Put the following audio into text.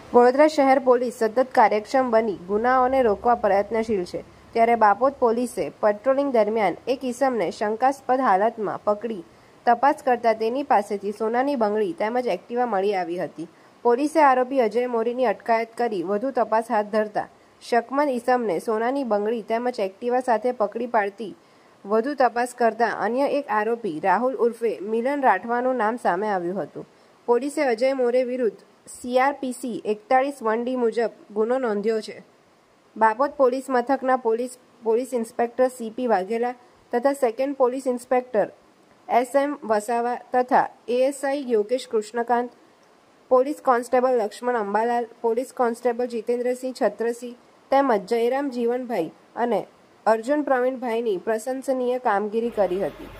વડોદરા શહેર પોલીસ સતત કાર્યક્ષમ બની ગુનાઓને રોકવા પ્રયત્નશીલ છે, ત્યારે બાપોદ પોલીસે પેટ્રોલિંગ દરમિયાન એક ઈસમને શંકાસ્પદ હાલતમાં પકડી તપાસ કરતા તેની પાસેથી સોનાની બંગડી તેમજ એક્ટિવા મળી આવી હતી. પોલીસે આરોપી અજય મોરીની અટકાયત કરી વધુ તપાસ હાથ ધરતા શકમંદ ઈસમને સોનાની બંગડી તેમજ એક્ટિવા સાથે પકડી પાડતી વધુ તપાસ કરતા અન્ય એક આરોપી રાહુલ ઉર્ફે મિલન રાઠવાનું નામ સામે આવ્યું હતું. પોલીસે અજય મોરે વિરુદ્ધ CRPC 41(1D) મુજબ ગુનો નોંધ્યો છે. બાપોદ પોલીસ મથકના પોલીસ ઇન્સ્પેક્ટર CP વાઘેલા તથા second police inspector SM Vasava તથા ASI Yogesh Krishnakant, police constable Laxman Ambalal, police constable Jitendrasinh Chhatrasinh તેમજ જયરામ જીવનભાઈ અને અર્જુન પ્રવીણભાઈની પ્રશંસનીય કામગીરી કરી હતી.